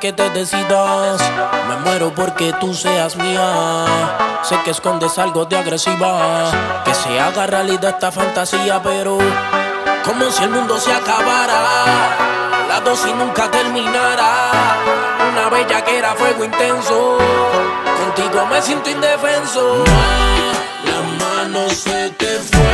que te decidas. Me muero porque tú seas mía. Sé que escondes algo de agresiva, que se haga realidad esta fantasía, pero como si el mundo se acabara, la dosis nunca terminara. Una bella que era fuego intenso, contigo me siento indefenso. La mano se te fue.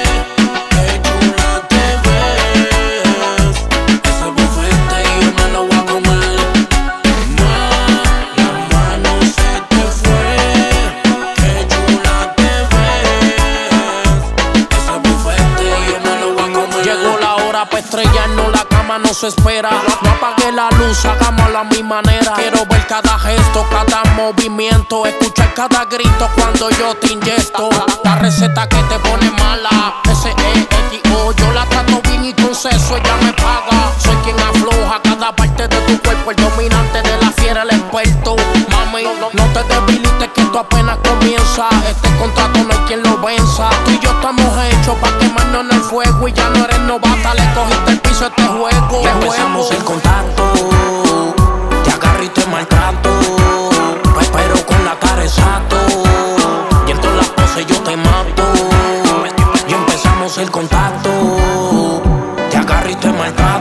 Pa' estrellarnos, la cama no se espera. No apague la luz, hagámoslo a mi manera. Quiero ver cada gesto, cada movimiento, escuchar cada grito cuando yo te inyecto. La receta que te pone mala, S-E-X-O, yo la trato bien y con sexo ella me paga. Soy quien afloja cada parte de tu cuerpo, el dominante de la fiera, el experto. Mami, no te debilites que esto apenas comienza. Este contrato no hay quien lo venza. Tú y yo estamos hechos pa' quemarnos en el fuego y ya no eres novata, le cogiste el piso a este juego. Ya empezamos el contacto, te agarro y te maltrato, pero con la cara exacto, y en todas las poses yo te mato. Ya empezamos el contacto, te agarro y te maltrato.